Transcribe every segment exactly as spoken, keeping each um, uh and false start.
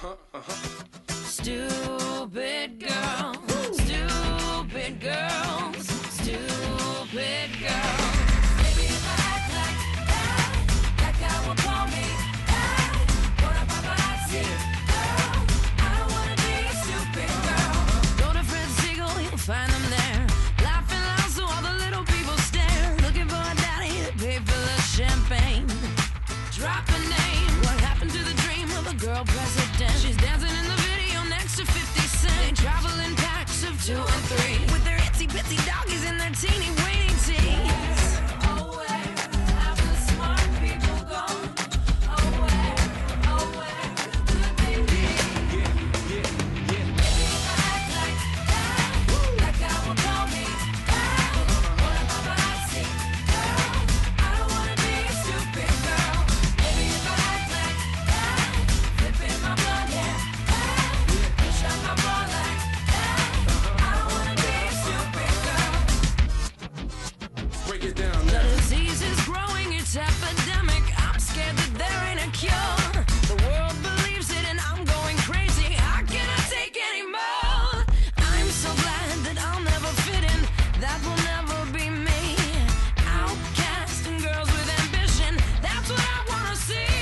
Uh-huh, uh-huh. Stupid girl, stupid girls, stupid girls. Baby, if I act like that, that guy will call me that. Porno Paparazzi, girl, I don't wanna be a stupid girl. Go to Fred Segal, you'll find them there, laughing loud so all the little people stare, looking for a daddy to pay for the champagne. Drop a name. What happened to the dream of a girl president? She's dancing in the video next to fifty cent. They travel in packs of two and three, with their itsy bitsy doggies and their teeny waiting tees. Oh, where have the smart people gone? Oh, where, oh, where could they be? Yeah, yeah, yeah. Maybe if I act like that, that guy will call me that. Porno Paparazzi, girl, I don't wanna be a stupid girl. Maybe if I act like that, flipping my blood, yeah, that. Push on my bra like that. I don't wanna be a stupid girl. Break it down The now. disease is growing, it's epidemic. I'm scared that there ain't a cure. The world believes it and I'm going crazy. I cannot take anymore. I'm so glad that I'll never fit in. That will never be me. Outcast and girls with ambition. That's what I wanna see.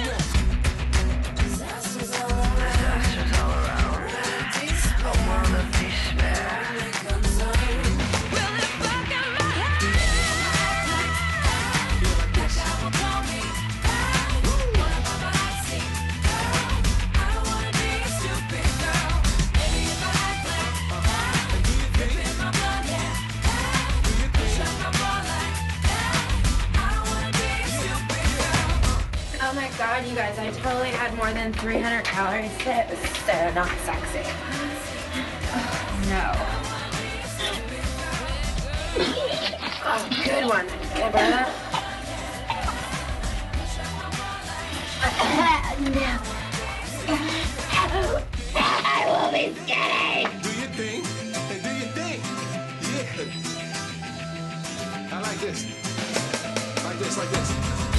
Disasters all around. A world of despair. Well, if I got my head like that, that guy will call me that. Porno Paparazzi, girl, I don't wanna be a stupid girl. Maybe if I act like that, flipping my blood, yeah, that. Push up my bra like that. I don't wanna be a stupid girl. Oh my god, you guys, I totally had more than three hundred calories. That was so not sexy. Oh, no. Oh, good one. Can I burn that? I will be skinny. Do your thing, and do your thing. Yeah. I like this. Like this, like this.